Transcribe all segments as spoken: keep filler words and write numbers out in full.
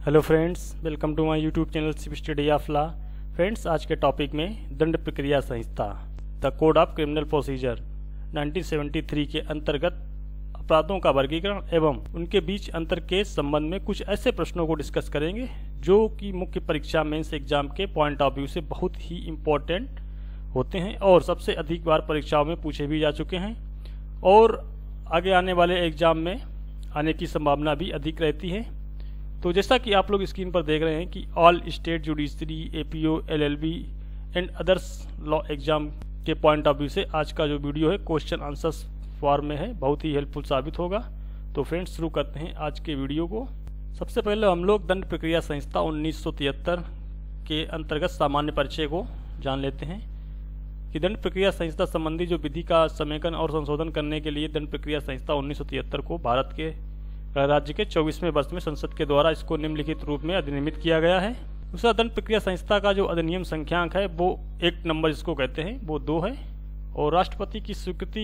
Hello friends, welcome to my YouTube channel civil study of law. Friends, आज के topic में दंड प्रक्रिया संहिता the code of criminal procedure nineteen seventy three के अंतर्गत अपराधों का वर्गीकरण एवं उनके बीच अंतर के संबंध में कुछ ऐसे प्रश्नों को डिस्कस करेंगे जो कि मुख्य परीक्षा मेंस एग्जाम के पॉइंट ऑफ व्यू से बहुत ही इम्पोर्टेंट होते हैं और सबसे अधिक बार परीक्षाओं में पूछे भी जा चुके हैं और आगे आने वाले एग्जाम में आने की संभावना भी अधिक रहती है। तो जैसा कि आप लोग स्क्रीन पर देख रहे हैं कि all state judiciary, APO, LLB and others law exam के पॉइंट ऑफ व्यू से आज का जो वीडियो है क्वेश्चन आंसर्स फॉर्म में है, बहुत ही हेल्पफुल साबित होगा। तो फ्रेंड्स, शुरू करते हैं आज के वीडियो को। सबसे पहले हम लोग दंड प्रक्रिया संहिता उन्नीस सौ तिहत्तर के अंतर्गत सामान्य परिचय को जान लेते हैं कि दंड प्रक्रिया संहिता संबंधी जो विधि का समेकन और संशोधन करने के लिए दंड प्रक्रिया संहिता उन्नीस सौ तिहत्तर को भारत के राज्य के चौबीसवें वर्ष में संसद के द्वारा इसको निम्नलिखित रूप में अधिनियमित किया गया है। दूसरा, दंड प्रक्रिया संहिता का जो अधिनियम संख्यांक है वो एक्ट नंबर जिसको कहते हैं वो दो है और राष्ट्रपति की स्वीकृति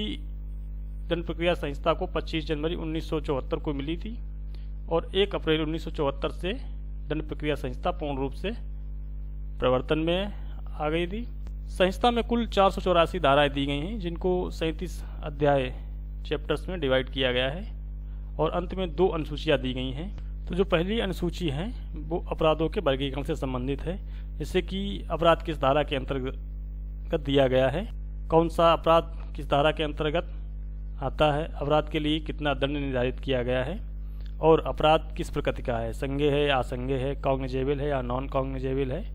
दंड प्रक्रिया संहिता को पच्चीस जनवरी उन्नीस सौ चौहत्तर को मिली थी और एक अप्रैल उन्नीस सौ चौहत्तर से दंड प्रक्रिया संहिता पूर्ण रूप से प्रवर्तन में आ गई थी। संहिता में कुल चार सौ चौरासी धाराएं दी गई हैं जिनको सैंतीस अध्याय चैप्टर्स में डिवाइड किया गया है और अंत में दो अनुसूचियां दी गई हैं। तो जो पहली अनुसूची है वो अपराधों के वर्गीकरण से संबंधित है, जैसे कि अपराध किस धारा के अंतर्गत दिया गया है, कौन सा अपराध किस धारा के अंतर्गत आता है, अपराध के लिए कितना दंड निर्धारित किया गया है और अपराध किस प्रकृति का है, संज्ञेय है या असंज्ञेय है, कॉग्निजेबल है या नॉन कॉग्निजेबल है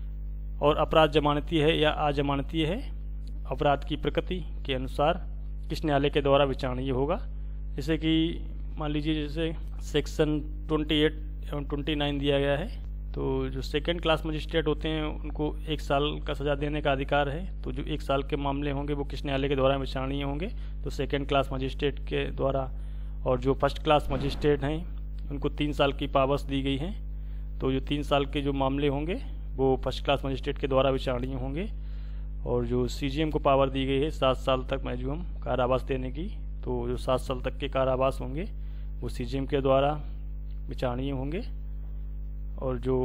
और अपराध जमानती है या अजमानतीय है, अपराध की प्रकृति के अनुसार किस न्यायालय के द्वारा विचारणीय होगा। जैसे कि मान लीजिए जैसे सेक्शन अट्ठाईस एवं उनतीस दिया गया है, तो जो सेकंड क्लास मजिस्ट्रेट होते हैं उनको एक साल का सज़ा देने का अधिकार है। तो जो एक साल के मामले होंगे वो किस न्यायालय के द्वारा विचारणीय होंगे, तो सेकंड क्लास मजिस्ट्रेट के द्वारा। और जो फर्स्ट क्लास मजिस्ट्रेट हैं उनको तीन साल की पाबस दी गई है, तो जो तीन साल के जो मामले होंगे वो फर्स्ट क्लास मजिस्ट्रेट के द्वारा विचारणीय होंगे। और जो सीजीएम को पावर दी गई है सात साल तक मैक्सिमम कारावास देने की, तो जो सात साल तक के कारावास होंगे वो सीजीएम के द्वारा विचारणीय होंगे। और जो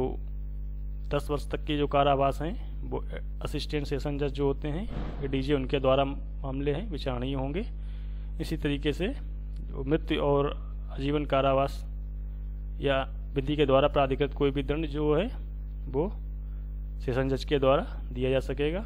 दस वर्ष तक के जो कारावास हैं वो असिस्टेंट सेशन जज जो होते हैं एडीजे उनके द्वारा मामले हैं विचारणीय होंगे। इसी तरीके से जो मृत्यु और आजीवन कारावास या विधि के द्वारा प्राधिकृत कोई भी दंड जो है वो सेशन जज के द्वारा दिया जा सकेगा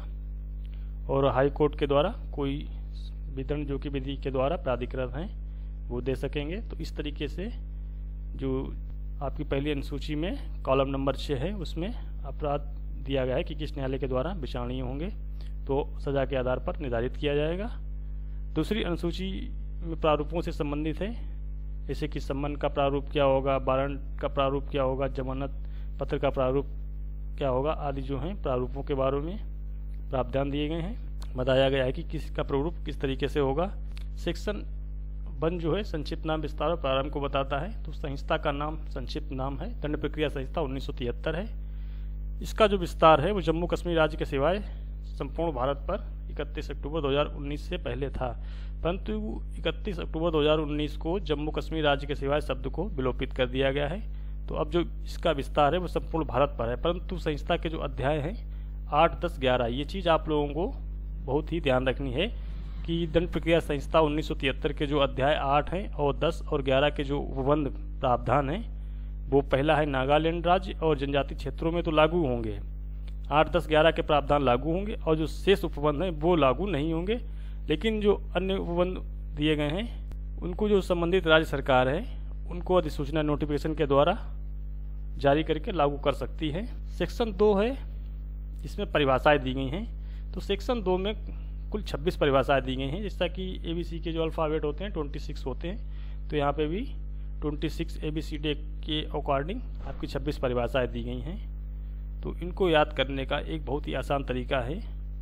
और हाई कोर्ट के द्वारा कोई भी दंड जो कि विधि के द्वारा प्राधिकृत हैं वो दे सकेंगे। तो इस तरीके से जो आपकी पहली अनुसूची में कॉलम नंबर छः है उसमें अपराध दिया गया है कि किस न्यायालय के द्वारा विचारणीय होंगे, तो सज़ा के आधार पर निर्धारित किया जाएगा। दूसरी अनुसूची में प्रारूपों से संबंधित है, जैसे कि सम्मन का प्रारूप क्या होगा, वारंट का प्रारूप क्या होगा, जमानत पत्र का प्रारूप क्या होगा आदि जो हैं प्रारूपों के बारे में प्रावधान दिए गए हैं। बताया गया है कि किसका प्रारूप किस तरीके से होगा। सेक्शन वन जो है संक्षिप्त नाम विस्तार और प्रारंभ को बताता है, तो संहिता का नाम संक्षिप्त नाम है दंड प्रक्रिया संहिता उन्नीस सौ तिहत्तर है। इसका जो विस्तार है वो जम्मू कश्मीर राज्य के सिवाय संपूर्ण भारत पर इकतीस अक्टूबर दो हज़ार उन्नीस से पहले था, परंतु इकतीस अक्टूबर दो हज़ार उन्नीस को जम्मू कश्मीर राज्य के सिवाय शब्द को विलोपित कर दिया गया है। तो अब जो इसका विस्तार है वो संपूर्ण भारत पर है, परंतु संहिता के जो अध्याय हैं आठ दस ग्यारह, ये चीज़ आप लोगों को बहुत ही ध्यान रखनी है कि दंड प्रक्रिया संहिता उन्नीस सौ तिहत्तर के जो अध्याय आठ हैं और दस और ग्यारह के जो उपबंध प्रावधान हैं वो पहला है नागालैंड राज्य और जनजातीय क्षेत्रों में तो लागू होंगे, आठ दस ग्यारह के प्रावधान लागू होंगे और जो शेष उपबंध हैं वो लागू नहीं होंगे। लेकिन जो अन्य उपबंध दिए गए हैं उनको जो संबंधित राज्य सरकार है उनको अधिसूचना नोटिफिकेशन के द्वारा जारी करके लागू कर सकती है। सेक्शन दो है, इसमें परिभाषाएँ दी गई हैं। तो सेक्शन दो में कुल छब्बीस परिभाषाएं दी गई हैं, जैसा कि एबीसी के जो अल्फ़ाबेट होते हैं छब्बीस होते हैं, तो यहाँ पे भी छब्बीस एबीसीडी के अकॉर्डिंग आपकी छब्बीस परिभाषाएं दी गई हैं। तो इनको याद करने का एक बहुत ही आसान तरीका है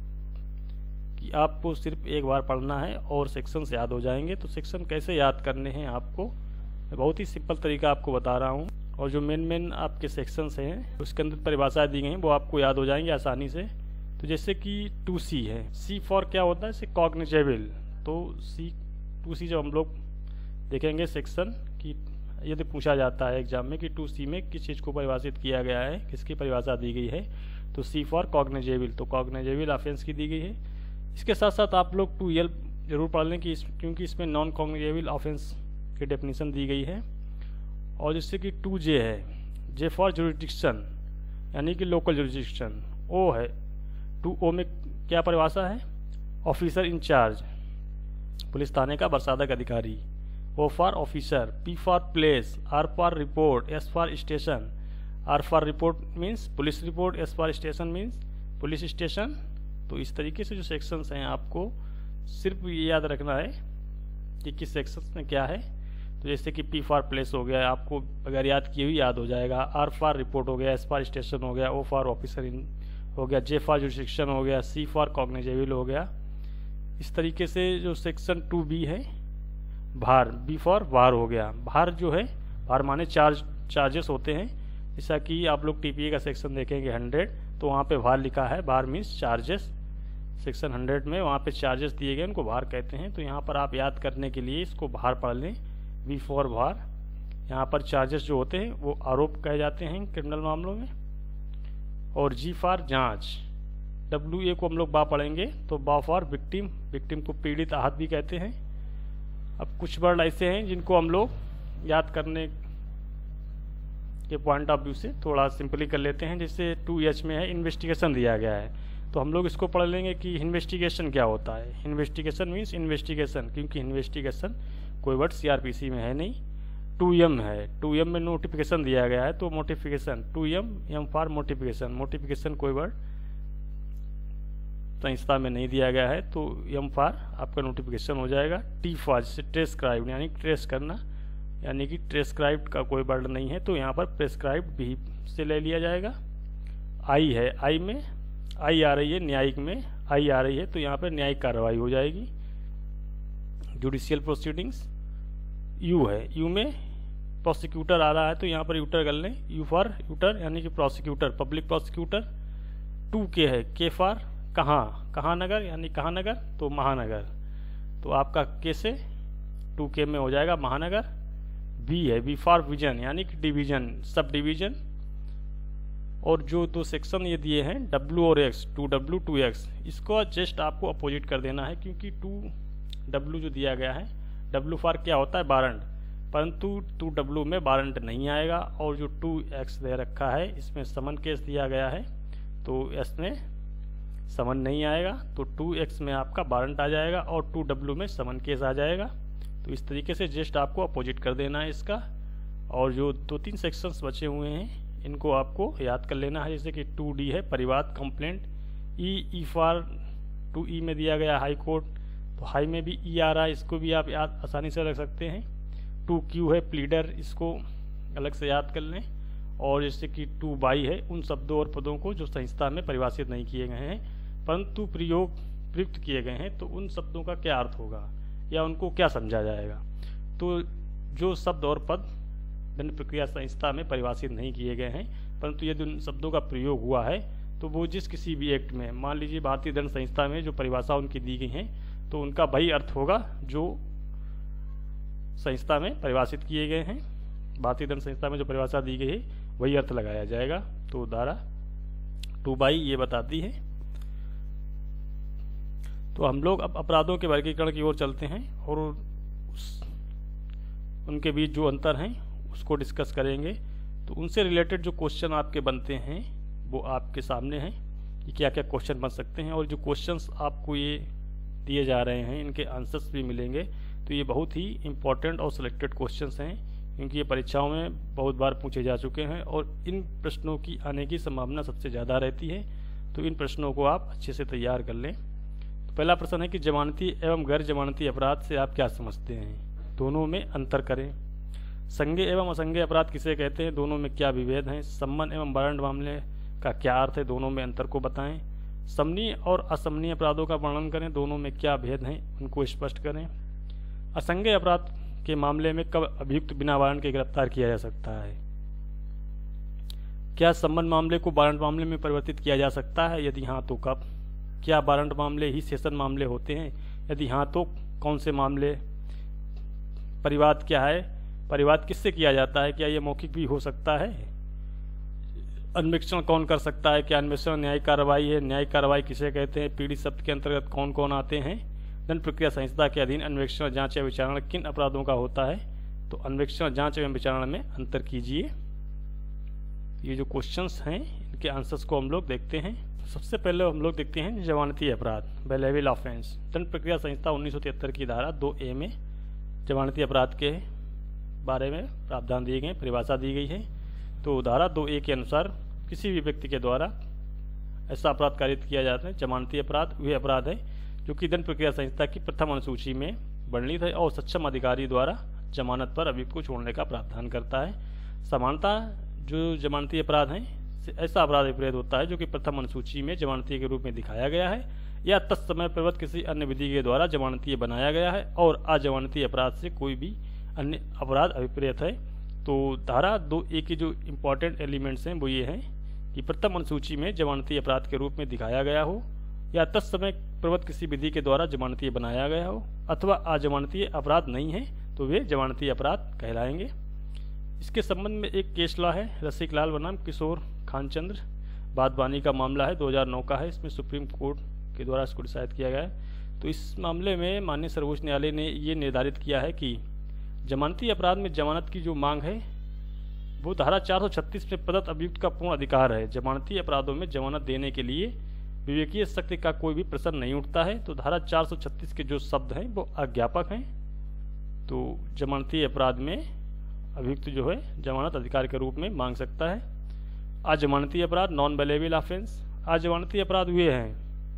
कि आपको सिर्फ एक बार पढ़ना है और सेक्शंस याद हो जाएंगे। तो सेक्शन कैसे याद करने हैं आपको बहुत ही सिंपल तरीका आपको बता रहा हूँ और जो मेन मेन आपके सेक्शंस हैं उसके अंदर परिभाषाएं दी गई हैं वो आपको याद हो जाएंगे आसानी से। तो जैसे कि टू सी है, सी फॉर क्या होता है, जैसे कॉग्निजेबल, तो सी टू सी जब हम लोग देखेंगे सेक्शन की यदि पूछा जाता है एग्जाम में कि टू सी में किस चीज़ को परिभाषित किया गया है, किसकी परिभाषा दी गई है, तो सी फॉर कॉग्निजेबल, तो कॉग्निजेबल ऑफेंस की दी गई है। इसके साथ साथ आप लोग टू एल जरूर पढ़ लें कि इस, क्योंकि इसमें नॉन कॉग्निजेबल ऑफेंस की डेफिनेशन दी गई है। और जिससे कि टू जे है, जे फॉर जुरिडिक्शन यानी कि लोकल जुरिडिक्शन। ओ है, टू ओ में क्या परिभाषा है, ऑफिसर इंचार्ज, पुलिस थाने का प्रशासक अधिकारी। O for officer, P for place, R for report, S for station. R for report means police report, S for station means police station. तो इस तरीके से जो सेक्शंस हैं आपको सिर्फ ये याद रखना है कि किस सेक्शंस में क्या है। तो जैसे कि पी फॉर प्लेस हो गया, आपको अगर याद किए हुई याद हो जाएगा। आर फॉर रिपोर्ट हो गया, एस फॉर स्टेशन हो गया, ओ फॉर ऑफिसर इन हो गया, जे फॉर जुरिडिक्शन हो गया, सी फॉर कॉग्निजेबल हो गया। इस तरीके से जो सेक्शन टू बी है, भार, बी फॉर भार हो गया। भार जो है, भार माने चार्ज, चार्जेस होते हैं। जैसा कि आप लोग टीपीए का सेक्शन देखेंगे हंड्रेड, तो वहाँ पे भार लिखा है, भार मीन्स चार्जेस। सेक्शन हंड्रेड में वहाँ पे चार्जेस दिए गए, उनको भार कहते हैं। तो यहाँ पर आप याद करने के लिए इसको भार पढ़ लें, बी फॉर भार। यहाँ पर चार्जेस जो होते हैं वो आरोप कहे जाते हैं क्रिमिनल मामलों में। और जी फॉर जांच, डब्ल्यू ए को हम लोग बा पढ़ेंगे, तो बा फॉर विक्टिम, विक्टिम को पीड़ित, आहत भी कहते हैं। अब कुछ वर्ड ऐसे हैं जिनको हम लोग याद करने के पॉइंट ऑफ व्यू से थोड़ा सिंपली कर लेते हैं। जैसे टू एच में है, इन्वेस्टिगेशन दिया गया है, तो हम लोग इसको पढ़ लेंगे कि इन्वेस्टिगेशन क्या होता है। इन्वेस्टिगेशन मीन्स इन्वेस्टिगेशन, क्योंकि इन्वेस्टिगेशन कोई वर्ड सीआरपीसी में है नहीं। टू एम है, टू एम में नोटिफिकेशन दिया गया है, तो notification, two M, M for notification. Notification कोई वर्ड संहिता में नहीं दिया गया है, तो एम फॉर आपका नोटिफिकेशन हो जाएगा। टी फॉर जैसे ट्रेस्क्राइब्ड यानी ट्रेस करना, यानी कि ट्रेस्क्राइब्ड का कोई वर्ड नहीं है, तो यहाँ पर प्रेस्क्राइब्ड भी से ले लिया जाएगा। आई है, आई में आई आ रही है, न्यायिक में आई आ रही है, तो यहाँ पर न्यायिक कार्रवाई हो जाएगी, जुडिशियल प्रोसीडिंग्स। यू है, यू में प्रोसिक्यूटर आ रहा है, तो यहाँ पर यूटर कर लें, यू फॉर यूटर यानी कि प्रोसिक्यूटर, पब्लिक प्रोसिक्यूटर। टू के है, के फॉर कहाँ, कहाँ नगर यानी कहाँ नगर, तो महानगर, तो आपका के से टू के में हो जाएगा महानगर। बी है, बी फॉर विजन यानी कि डिवीजन, सब डिवीजन। और जो दो सेक्शन ये दिए हैं डब्ल्यू और X, two W two X, इसको जस्ट आपको अपोजिट कर देना है, क्योंकि टू डब्ल्यू जो दिया गया है, डब्ल्यू फॉर क्या होता है, वारंट, परंतु टू डब्ल्यू में वारंट नहीं आएगा। और जो टू एक्स दे रखा है इसमें समन केस दिया गया है, तो एस में समन नहीं आएगा, तो टू एक्स में आपका वारंट आ जाएगा और टू डब्ल्यू में समन केस आ जाएगा। तो इस तरीके से जस्ट आपको अपोजिट कर देना है इसका। और जो दो तीन सेक्शंस बचे हुए हैं इनको आपको याद कर लेना है, जैसे कि टू डी है परिवाद complaint, E E for two E में दिया गया हाई कोर्ट, तो हाई में भी ई आ रहा है, इसको भी आप याद आसानी से रख सकते हैं। टू क्यू है प्लीडर, इसको अलग से याद कर लें। और जैसे कि टू बाई है उन शब्दों और पदों को जो संहिता में परिभाषित नहीं किए गए हैं परंतु प्रयोग प्रयुक्त किए गए हैं, तो उन शब्दों का क्या अर्थ होगा या उनको क्या समझा जाएगा। तो जो शब्द और पद दंड प्रक्रिया संहिता में परिभाषित नहीं किए गए हैं परंतु यदि उन शब्दों का प्रयोग हुआ है तो वो जिस किसी भी एक्ट में, मान लीजिए भारतीय दंड संहिता में जो परिभाषा उनकी दी गई हैं, तो उनका वही अर्थ होगा जो संहिता में परिभाषित किए गए हैं। भारतीय दंड संहिता में जो परिभाषा दी गई है वही अर्थ लगाया जाएगा। तो धारा टू बाई ये बताती है। तो हम लोग अब अपराधों के वर्गीकरण की ओर चलते हैं और उस, उनके बीच जो अंतर हैं उसको डिस्कस करेंगे। तो उनसे रिलेटेड जो क्वेश्चन आपके बनते हैं वो आपके सामने हैं कि क्या क्या क्वेश्चन बन सकते हैं। और जो क्वेश्चंस आपको ये दिए जा रहे हैं इनके आंसर्स भी मिलेंगे, तो ये बहुत ही इम्पोर्टेंट और सिलेक्टेड क्वेश्चंस हैं क्योंकि ये परीक्षाओं में बहुत बार पूछे जा चुके हैं और इन प्रश्नों की आने की संभावना सबसे ज़्यादा रहती है। तो इन प्रश्नों को आप अच्छे से तैयार कर लें। तो पहला प्रश्न है कि जमानती एवं गैर जमानती अपराध से आप क्या समझते हैं, दोनों में अंतर करें। संज्ञेय एवं असंज्ञेय अपराध किसे कहते हैं, दोनों में क्या विभेद हैं। सम्मन एवं वारंट मामले का क्या अर्थ है, दोनों में अंतर को बताएं। समनीय और असमनीय अपराधों का वर्णन करें, दोनों में क्या भेद हैं उनको स्पष्ट करें। असंज्ञेय अपराध के मामले में कब अभियुक्त बिना वारंट के गिरफ्तार किया जा सकता है। क्या सम्मन मामले को वारंट मामले में परिवर्तित किया जा सकता है, यदि हाँ तो कब। क्या वारंट मामले ही सेशन मामले होते हैं, यदि हाँ तो कौन से मामले। परिवाद क्या है, परिवाद किससे किया जाता है, क्या ये मौखिक भी हो सकता है, अन्वेषण कौन कर सकता है, क्या अन्वेषण न्यायिक कार्रवाई है, न्यायिक कार्रवाई किसे कहते हैं, पीड़ित शब्द के अंतर्गत कौन कौन आते हैं, दंड प्रक्रिया संहिता के अधीन अन्वेषण, जांच या विचारणा किन अपराधों का होता है। तो अन्वेषण, जांच एवं विचारणा में अंतर कीजिए। ये जो क्वेश्चंस हैं इनके आंसर्स को हम लोग देखते हैं। सबसे पहले हम लोग देखते हैं जमानती अपराध, बेलेबल ऑफेंस। दंड प्रक्रिया संहिता उन्नीस सौ तिहत्तर की धारा दो ए में जमानती अपराध के बारे में प्रावधान दिए गए, परिभाषा दी गई है। तो धारा दो ए के अनुसार किसी भी व्यक्ति के द्वारा ऐसा अपराध कारित किया जाता है, जमानती अपराध वे अपराध है जो कि दंड प्रक्रिया संहिता की प्रथम अनुसूची में वर्णित है और सक्षम अधिकारी द्वारा जमानत पर अभियुक्त को छोड़ने का प्रावधान करता है। समानता जो जमानती अपराध हैं, ऐसा अपराध विपरीत होता है जो कि प्रथम अनुसूची में जमानती के रूप में दिखाया गया है या तत्समय प्रवृत्त किसी अन्य विधि के द्वारा जमानती बनाया गया है और अजमानती अपराध से कोई भी अन्य अपराध अभिप्रेत है। तो धारा दो ए के जो इम्पोर्टेंट एलिमेंट्स हैं वो ये हैं कि प्रथम अनुसूची में जमानती अपराध के रूप में दिखाया गया हो या तत्समय प्रवृत्त किसी विधि के द्वारा जमानती बनाया गया हो अथवा अजमानती अपराध नहीं है तो वे जमानती अपराध कहलाएंगे। इसके संबंध में एक केस लॉ है, रसिक लाल बनाम किशोर खानचंद्र बादवानी का मामला है, दो हज़ार नौ का है। इसमें सुप्रीम कोर्ट के द्वारा इसको डिसाइड किया गया है। तो इस मामले में माननीय सर्वोच्च न्यायालय ने ये निर्धारित किया है कि जमानती अपराध में जमानत की जो मांग है वो धारा चार सौ छत्तीस में प्रदत्त अभियुक्त का पूर्ण अधिकार है। जमानती अपराधों में जमानत देने के लिए विवेकीय शक्ति का कोई भी प्रश्न नहीं उठता है। तो धारा चार सौ छत्तीस के जो शब्द हैं वो अज्ञापक हैं। तो जमानती अपराध में अभियुक्त जो है जमानत अधिकार के रूप में मांग सकता है। अजमानती अपराध, नॉन बेलेबल ऑफेंस। अजमानती अपराध वे हैं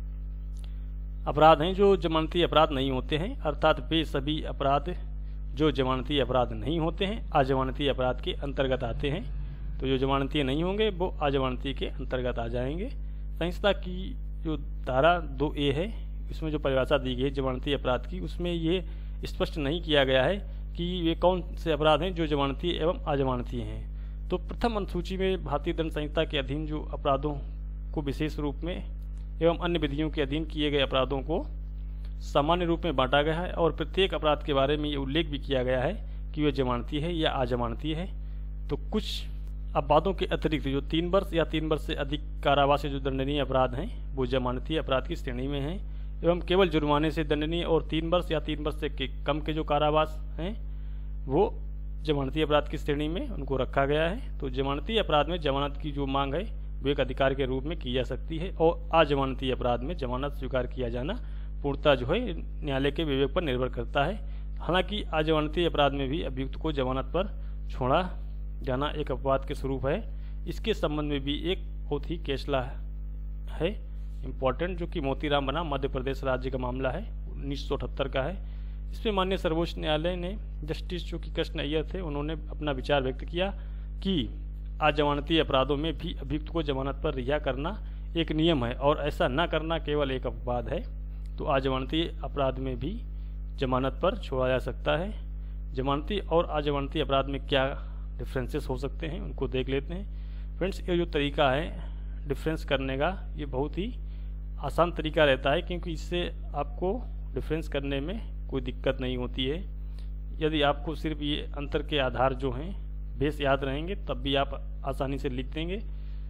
अपराध हैं जो जमानती अपराध नहीं होते हैं, अर्थात वे सभी अपराध जो जमानती अपराध नहीं होते हैं अजमानती अपराध के अंतर्गत आते हैं। तो जो जमानती नहीं होंगे वो अजमानती के अंतर्गत आ जाएंगे। संहिता की जो धारा दो ए है इसमें जो परिभाषा दी गई है जमानती अपराध की, उसमें ये स्पष्ट नहीं किया गया है कि वे कौन से अपराध हैं जो जमानती एवं अजमानती हैं। तो प्रथम अनुसूची में भारतीय दंड संहिता के अधीन जो अपराधों को विशेष रूप में एवं अन्य विधियों के अधीन किए गए अपराधों को सामान्य रूप में बांटा गया है और प्रत्येक अपराध के बारे में ये उल्लेख भी किया गया है कि वे जमानती है या अजमानती है। तो कुछ अपराधों के अतिरिक्त जो तीन वर्ष या तीन वर्ष से अधिक कारावास से जो दंडनीय अपराध हैं वो जमानती अपराध की श्रेणी में हैं एवं केवल जुर्माने से दंडनीय और तीन वर्ष या तीन वर्ष से के कम के जो कारावास हैं वो जमानती अपराध की श्रेणी में उनको रखा गया है। तो जमानती अपराध में जमानत की जो मांग है वो एक अधिकार के रूप में की जा सकती है और अजमानती अपराध में जमानत स्वीकार किया जाना पूर्णतः जो है न्यायालय के विवेक पर निर्भर करता है। हालांकि अजमानती अपराध में भी अभियुक्त को जमानत पर छोड़ा जाना एक अपवाद के स्वरूप है। इसके संबंध में भी एक बहुत ही केसला है इम्पोर्टेंट, जो कि मोतीराम बनाम मध्य प्रदेश राज्य का मामला है, उन्नीस सौ अठहत्तर का है। इसमें माननीय सर्वोच्च न्यायालय ने जस्टिस जो कि कृष्ण अय्यर थे उन्होंने अपना विचार व्यक्त किया कि अजमानती अपराधों में भी अभियुक्त को जमानत पर रिहा करना एक नियम है और ऐसा न करना केवल एक अपवाद है। तो अजमानती अपराध में भी जमानत पर छोड़ा जा सकता है। जमानती और अजमानती अपराध में क्या डिफरेंसेस हो सकते हैं उनको देख लेते हैं। फ्रेंड्स, ये जो तरीका है डिफरेंस करने का ये बहुत ही आसान तरीका रहता है क्योंकि इससे आपको डिफरेंस करने में कोई दिक्कत नहीं होती है। यदि आपको सिर्फ ये अंतर के आधार जो हैं बेस याद रहेंगे तब भी आप आसानी से लिख देंगे।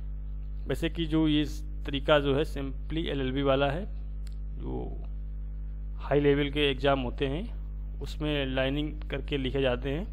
वैसे कि जो ये तरीका जो है सिंपली एलएलबी वाला है, जो हाई लेवल के एग्ज़ाम होते हैं उसमें लाइनिंग करके लिखे जाते हैं,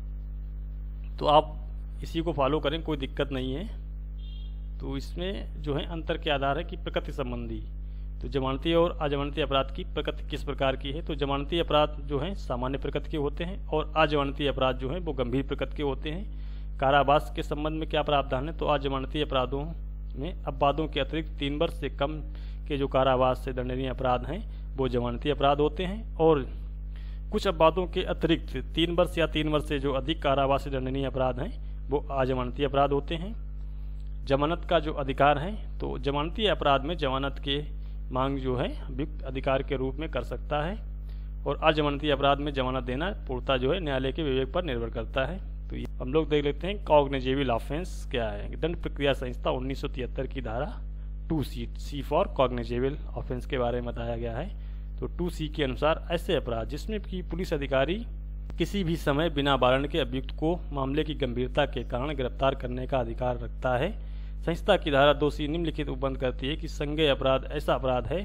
तो आप इसी को फॉलो करें, कोई दिक्कत नहीं है। तो इसमें जो है अंतर के आधार है कि प्रकृति संबंधी, तो जमानती और अजमानती अपराध की प्रकृति किस प्रकार की है। तो जमानती अपराध जो हैं सामान्य प्रकृति के होते हैं और अजमानती अपराध जो हैं वो गंभीर प्रकृति के होते हैं। कारावास के संबंध में क्या प्रावधान है, तो अजमानती अपराधों में अपवादों के अतिरिक्त तीन वर्ष से कम के जो कारावास से दंडनीय अपराध हैं वो जमानती अपराध होते हैं और कुछ अपवादों के अतिरिक्त तीन वर्ष या तीन वर्ष से जो अधिक कारावास से दंडनीय अपराध हैं वो अजमानती अपराध होते हैं। जमानत का जो अधिकार है, तो जमानती अपराध में जमानत के मांग जो है अभियुक्त अधिकार के रूप में कर सकता है और अजमानती अपराध में जमानत देना पूर्णतः जो है न्यायालय के विवेक पर निर्भर करता है। तो ये हम लोग देख लेते हैं कॉग्निजेबल ऑफेंस क्या है। दंड प्रक्रिया संहिता उन्नीस सौ तिहत्तर की धारा two C C for cognizable offence के बारे में बताया गया है। तो टू सी के अनुसार ऐसे अपराध जिसमें कि पुलिस अधिकारी किसी भी समय बिना वारंट के अभियुक्त को मामले की गंभीरता के कारण गिरफ्तार करने का अधिकार रखता है। संहिता की धारा दो सी निम्नलिखित उपबंध करती है कि संज्ञेय अपराध ऐसा अपराध है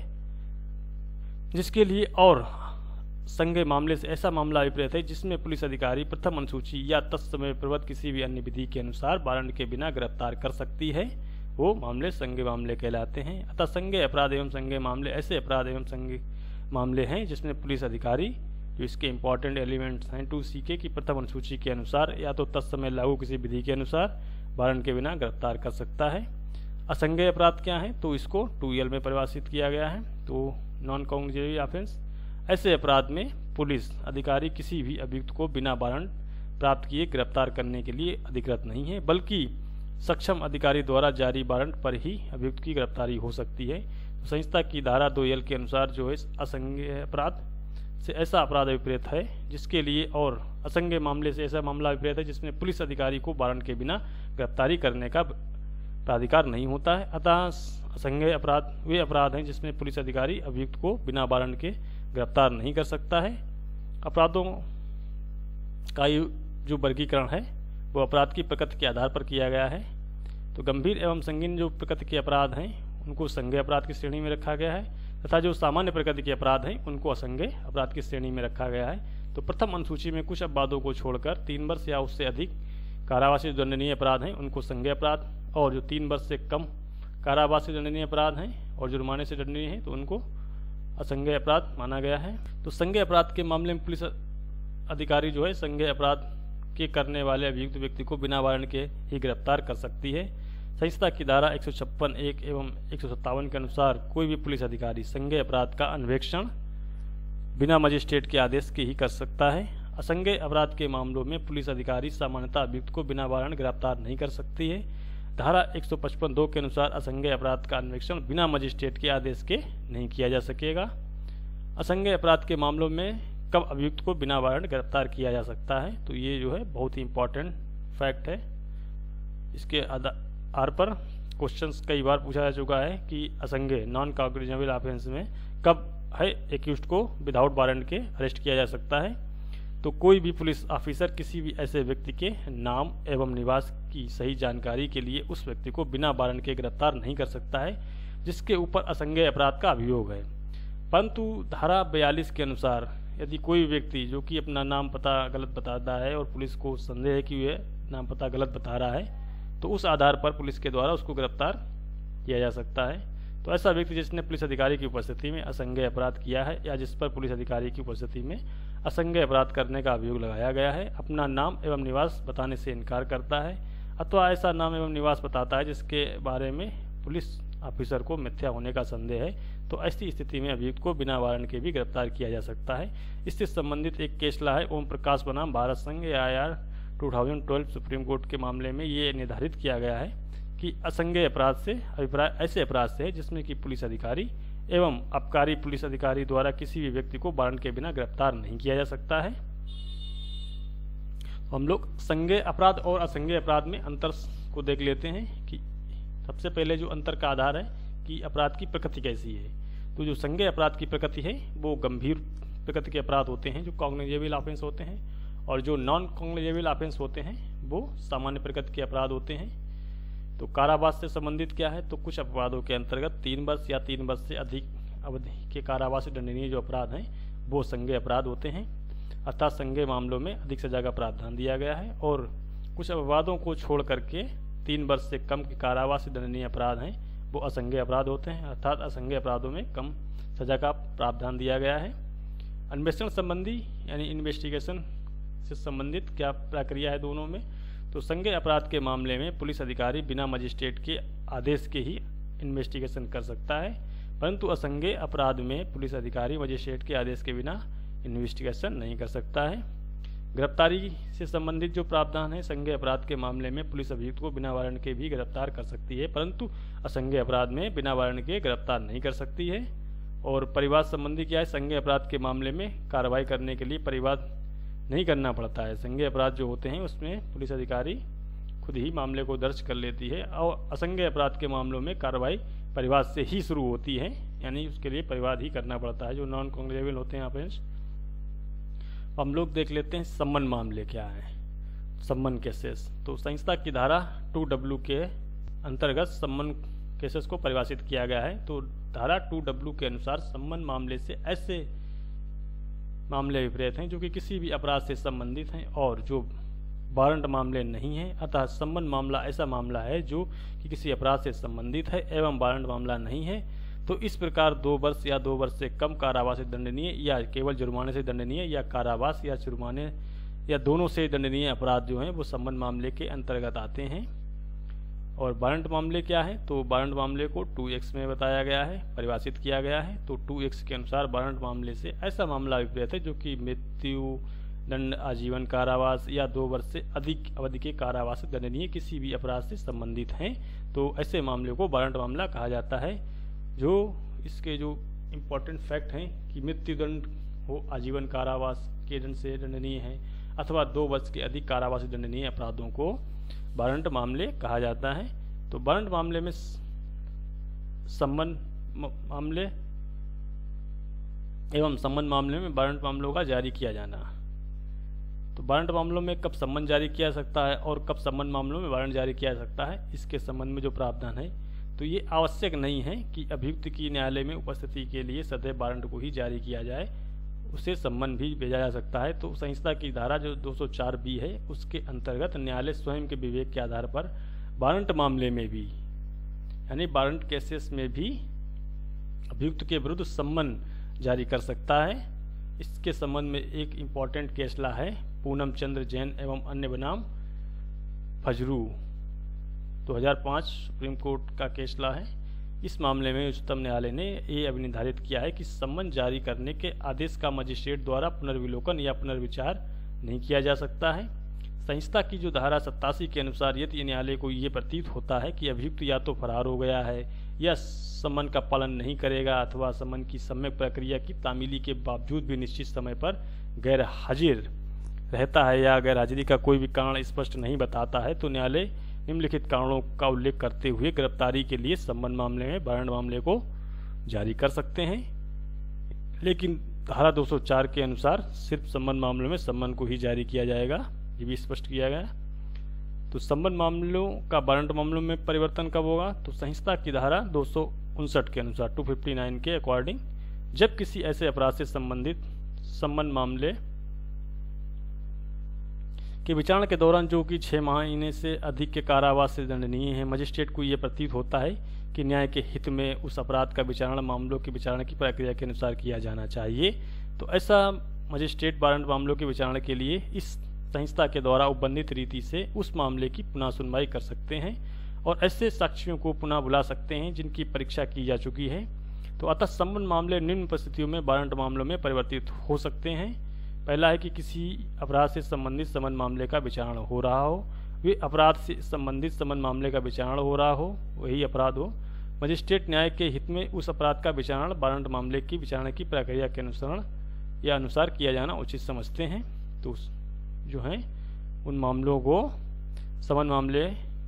जिसके लिए और संज्ञेय मामले से ऐसा मामला अभिप्रेत है जिसमें पुलिस अधिकारी प्रथम अनुसूची या तत्समय प्रवृत्त किसी भी अन्य विधि के अनुसार वारंट के बिना गिरफ्तार कर सकती है, वो मामले संज्ञेय मामले कहलाते हैं। अतः संज्ञेय अपराध एवं संज्ञेय मामले ऐसे अपराध एवं संज्ञेय मामले हैं जिसमें पुलिस अधिकारी, जो इसके इंपॉर्टेंट एलिमेंट्स हैं टू सी के की प्रथम अनुसूची के अनुसार या तो तत्समय लागू किसी विधि के अनुसार वारंट के बिना गिरफ्तार कर सकता है। असंज्ञेय अपराध क्या है, तो इसको टू एल में परिभाषित किया गया है। तो नॉन कॉग्निजेबल ऑफेंस, ऐसे अपराध में पुलिस अधिकारी किसी भी अभियुक्त को बिना वारंट प्राप्त किए गिरफ्तार करने के लिए अधिकृत नहीं है, बल्कि सक्षम अधिकारी द्वारा जारी वारंट पर ही अभियुक्त की गिरफ्तारी हो सकती है। तो संहिता की धारा दो एल के अनुसार जो है असंज्ञेय अपराध से ऐसा अपराध अभिप्रेत है जिसके लिए और असंज्ञेय मामले से ऐसा मामला अभिप्रेत है जिसमें पुलिस अधिकारी को वारंट के बिना गिरफ्तारी करने का प्राधिकार नहीं होता है। अतः असंज्ञेय अपराध वे अपराध हैं जिसमें पुलिस अधिकारी अभियुक्त को बिना वारंट के गिरफ्तार नहीं कर सकता है। अपराधों का जो वर्गीकरण है वो अपराध की प्रकृति के आधार पर किया गया है। तो गंभीर एवं संगीन जो प्रकृति के अपराध हैं उनको संज्ञेय अपराध की श्रेणी में रखा गया है तथा जो सामान्य प्रकृति के अपराध हैं उनको असंज्ञेय अपराध की श्रेणी में रखा गया है। तो प्रथम अनुसूची में कुछ अपराधों को छोड़कर तीन वर्ष या उससे अधिक कारावास से दंडनीय अपराध हैं उनको संज्ञेय अपराध, और जो तीन वर्ष से कम कारावास से दंडनीय अपराध हैं और जुर्माने से दंडनीय हैं तो उनको असंज्ञेय अपराध माना गया है। तो संज्ञेय अपराध के मामले में पुलिस अधिकारी जो है संज्ञेय अपराध के करने वाले अभियुक्त व्यक्ति को बिना वारंट के ही गिरफ्तार कर सकती है। संहिता की धारा एक सौ छप्पन एक एवं एक सौ सत्तावन के अनुसार कोई भी पुलिस अधिकारी संज्ञेय अपराध का अन्वेषण बिना मजिस्ट्रेट के आदेश के ही कर सकता है। असंज्ञेय अपराध के मामलों में पुलिस अधिकारी सामान्यतः अभियुक्त को बिना वारंट गिरफ्तार नहीं कर सकती है। धारा एक सौ पचपन दो के अनुसार असंज्ञेय अपराध का अन्वेषण बिना मजिस्ट्रेट के आदेश के नहीं किया जा सकेगा। असंज्ञेय अपराध के मामलों में कब अभियुक्त को बिना वारंट गिरफ्तार किया जा सकता है, तो ये जो है बहुत ही इंपॉर्टेंट फैक्ट है। इसके आधार पर क्वेश्चंस कई बार पूछा जा चुका है कि असंज्ञेय नॉन कॉग्निजेबल ऑफेंस में कब है एक्यूज्ड को विदाउट वारंट के अरेस्ट किया जा सकता है। तो कोई भी पुलिस ऑफिसर किसी भी ऐसे व्यक्ति के नाम एवं निवास की सही जानकारी के लिए उस व्यक्ति को बिना वारंट के गिरफ्तार नहीं कर सकता है जिसके ऊपर असंज्ञेय अपराध का अभियोग है। परंतु धारा बयालीस के अनुसार यदि कोई व्यक्ति जो कि अपना नाम पता गलत बताता है और पुलिस को संदेह है कि वह नाम पता गलत बता रहा है तो उस आधार पर पुलिस के द्वारा उसको गिरफ्तार किया जा सकता है। तो ऐसा व्यक्ति जिसने पुलिस अधिकारी की उपस्थिति में असंज्ञेय अपराध किया है या जिस पर पुलिस अधिकारी की उपस्थिति में असंज्ञेय अपराध करने का अभियोग लगाया गया है, अपना नाम एवं निवास बताने से इनकार करता है अथवा ऐसा नाम एवं निवास बताता है जिसके बारे में पुलिस ऑफिसर को मिथ्या होने का संदेह है, तो ऐसी स्थिति में अभियुक्त को बिना वारंट के भी गिरफ्तार किया जा सकता है। इससे संबंधित एक केस ला है ओम प्रकाश बनाम भारत संघ ए आई आर दो हज़ार बारह सुप्रीम कोर्ट के मामले में ये निर्धारित किया गया है कि असंज्ञेय अपराध से अभिप्राय ऐसे अपराध से है जिसमें कि पुलिस अधिकारी एवं आबकारी पुलिस अधिकारी द्वारा किसी भी व्यक्ति को वारंट के बिना गिरफ्तार नहीं किया जा सकता है। हम लोग संज्ञेय अपराध और असंज्ञेय अपराध में अंतर को देख लेते हैं कि सबसे पहले जो अंतर का आधार है कि अपराध की प्रकृति कैसी है। तो जो संज्ञेय अपराध की प्रकृति है वो गंभीर प्रकृति के अपराध होते हैं जो कॉग्निजेबल ऑफेंस होते हैं, और जो नॉन कॉग्निजेबल ऑफेंस होते हैं वो सामान्य प्रकृति के अपराध होते हैं। तो कारावास से संबंधित क्या है, तो कुछ अपराधों के अंतर्गत तीन वर्ष या तीन वर्ष से अधिक अवधि के कारावास से दंडनीय जो अपराध हैं वो संज्ञेय अपराध होते हैं, अर्थात संज्ञेय मामलों में अधिक सजा का प्रावधान दिया गया है। और कुछ अपराधों को छोड़ करके तीन वर्ष से कम के कारावास से दंडनीय अपराध हैं वो असंज्ञेय अपराध होते हैं, अर्थात असंज्ञेय अपराधों में कम सजा का प्रावधान दिया गया है। अन्वेषण संबंधी यानी इन्वेस्टिगेशन से संबंधित क्या प्रक्रिया है दोनों में, तो संज्ञेय अपराध के मामले में पुलिस अधिकारी बिना मजिस्ट्रेट के आदेश के ही इन्वेस्टिगेशन कर सकता है, परंतु असंज्ञेय अपराध में पुलिस अधिकारी मजिस्ट्रेट के आदेश के बिना इन्वेस्टिगेशन नहीं कर सकता है। गिरफ्तारी से संबंधित जो प्रावधान है, संज्ञेय अपराध के मामले में पुलिस अभियुक्त को बिना वारंट के भी गिरफ्तार कर सकती है, परंतु असंज्ञेय अपराध में बिना वारंट के गिरफ्तार नहीं कर सकती है। और परिवार संबंधी क्या है, संज्ञेय अपराध के मामले में कार्रवाई करने के लिए परिवार नहीं करना पड़ता है। संज्ञेय अपराध जो होते हैं उसमें पुलिस अधिकारी खुद ही मामले को दर्ज कर लेती है, और असंज्ञेय अपराध के मामलों में कार्रवाई परिवार से ही शुरू होती है, यानी उसके लिए परिवार ही करना पड़ता है जो नॉन कॉग्निजेबल होते हैं ऑफेंस। हम लोग देख लेते हैं सम्मन मामले क्या है, सम्मन केसेस। तो संहिता की धारा टू डब्ल्यू के अंतर्गत सम्मन केसेस को परिभाषित किया गया है। तो धारा टू डब्ल्यू के अनुसार सम्मन मामले से ऐसे मामले विपरीत हैं जो कि किसी भी अपराध से संबंधित हैं और जो वारंट मामले नहीं हैं। अतः सम्मन मामला ऐसा मामला है जो कि किसी अपराध से संबंधित है एवं वारंट मामला नहीं है। तो इस प्रकार दो वर्ष या दो वर्ष से कम कारावास से दंडनीय या केवल जुर्माने से दंडनीय या कारावास या जुर्माने या दोनों से दंडनीय अपराध जो हैं वो सम्मन मामले के अंतर्गत आते हैं। और वारंट मामले क्या है? तो वारंट मामले को टू एक्स में बताया गया है, परिभाषित किया गया है। तो टू एक्स के अनुसार वारंट मामले से ऐसा मामला विपरीत है जो कि मृत्यु दंड, आजीवन कारावास या दो वर्ष से अधिक अवधि के कारावास से दंडनीय किसी भी अपराध से संबंधित हैं। तो ऐसे मामले को वारंट मामला कहा जाता है। जो इसके जो इम्पोर्टेंट फैक्ट हैं कि मृत्यु दंड हो, आजीवन कारावास के दंड से दंडनीय है अथवा दो वर्ष के अधिक कारावास से दंडनीय अपराधों को वारंट मामले कहा जाता है। तो वारंट मामले में सम्मन मामले एवं सम्मन मामले में वारंट मामलों का जारी किया जाना। तो वारंट मामलों में कब सम्मन जारी किया जा सकता है और कब सम्मन मामलों में वारंट जारी किया जा सकता है, इसके संबंध में जो प्रावधान है तो ये आवश्यक नहीं है कि अभियुक्त की न्यायालय में उपस्थिति के लिए सदैव वारंट को ही जारी किया जाए, उसे सम्मन भी भेजा जा सकता है। तो संहिता की धारा जो दो सौ चार बी है उसके अंतर्गत न्यायालय स्वयं के विवेक के आधार पर वारंट मामले में भी यानी वारंट केसेस में भी अभियुक्त के विरुद्ध सम्मन जारी कर सकता है। इसके संबंध में एक इम्पॉर्टेंट केसला है पूनम चंद्र जैन एवं अन्य बनाम फजरू दो हज़ार पाँच सुप्रीम कोर्ट का केसला है। इस मामले में उच्चतम न्यायालय ने ये अभिनिर्धारित किया है कि सम्मन जारी करने के आदेश का मजिस्ट्रेट द्वारा पुनर्विलोकन या पुनर्विचार नहीं किया जा सकता है। संहिता की जो धारा सत्तासी के अनुसार यदि न्यायालय को ये प्रतीत होता है कि अभियुक्त या तो फरार हो गया है या सम्मन का पालन नहीं करेगा अथवा सम्मन की सम्यक प्रक्रिया की तामीली के बावजूद भी निश्चित समय पर गैर हाजिर रहता है या गैर हाजिरी का कोई भी कारण स्पष्ट नहीं बताता है, तो न्यायालय निम्नलिखित कारणों का उल्लेख करते हुए गिरफ्तारी के लिए सम्मन मामले में वारंट मामले को जारी कर सकते हैं। लेकिन धारा दो सौ चार के अनुसार सिर्फ सम्मन मामलों में सम्मन को ही जारी किया जाएगा, ये भी स्पष्ट किया गया। तो सम्मन मामलों का वारंट मामलों में परिवर्तन कब होगा? तो संहिता की धारा दो सौ उनसठ के अनुसार दो सौ उनसठ के अकॉर्डिंग जब किसी ऐसे अपराध से संबंधित सम्मन मामले के विचारण के दौरान जो कि छः महीने से अधिक के कारावास से दंडनीय है, मजिस्ट्रेट को यह प्रतीत होता है कि न्याय के हित में उस अपराध का विचारण मामलों के विचारण की प्रक्रिया के अनुसार किया जाना चाहिए। तो ऐसा मजिस्ट्रेट वारंट मामलों के विचारण के लिए इस संहिता के द्वारा उपबंधित रीति से उस मामले की पुनः सुनवाई कर सकते हैं और ऐसे साक्षियों को पुनः बुला सकते हैं जिनकी परीक्षा की जा चुकी है। तो अतः सम्मन मामले निम्न परिस्थितियों में वारंट मामलों में परिवर्तित हो सकते हैं। पहला है कि किसी अपराध से संबंधित सम्मन मामले का विचारण हो रहा हो, वे अपराध से संबंधित सम्मन मामले का विचारण हो रहा हो, वही अपराध हो, मजिस्ट्रेट न्याय के हित में उस अपराध का विचारण वारंट मामले की विचारण की प्रक्रिया के अनुसरण या अनुसार किया जाना उचित समझते हैं। तो जो है उन मामलों को सम्मन मामले